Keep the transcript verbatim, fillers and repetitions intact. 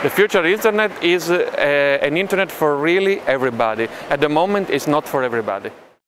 The future internet is uh, an internet for really everybody. At the moment, it's not for everybody.